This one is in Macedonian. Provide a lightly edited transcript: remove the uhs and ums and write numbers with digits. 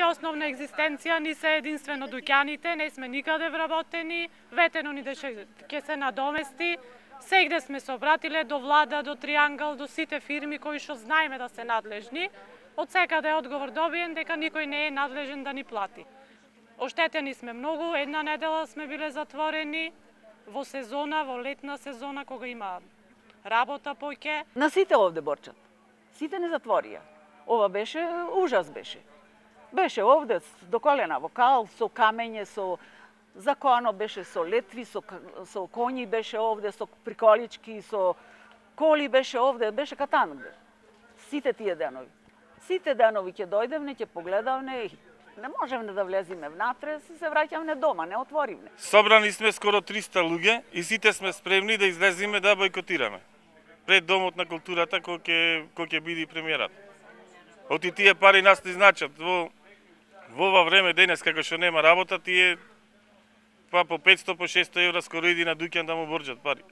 основна екзистенција ни се единствено дуќаните, не сме никаде вработени, ветено ни дека ќе се надомести. Сегде сме се обратиле до влада, до Триангл, до сите фирми кои што знаеме да се надлежни. Од секаде одговор добиен дека никој не е надлежен да ни плати. Оштетени сме многу, една недела сме биле затворени во сезона, во летна сезона, кога има работа поќе. На сите овде борчат. Сите не затворија. Ова беше ужас беше. Беше овде до колена во кал, со камење, со закоано беше со летви, со коњи беше овде, со приколички, со коли беше овде, беше катан. Сите тие денови. Сите денови ќе дојдевне, ќе погледавне и не можевме да влеземе внатре, се враќавме дома, не отворивме. Собрани сме скоро 300 луѓе и сите сме спремни да излеземе да бойкотираме пред Домот на културата кој ќе биде премиерат. Оти тие пари нас не значат. Во ова време денес како што нема работа, тие па по 500 по 600 евра скоро иди на дуќан да му борџат пари.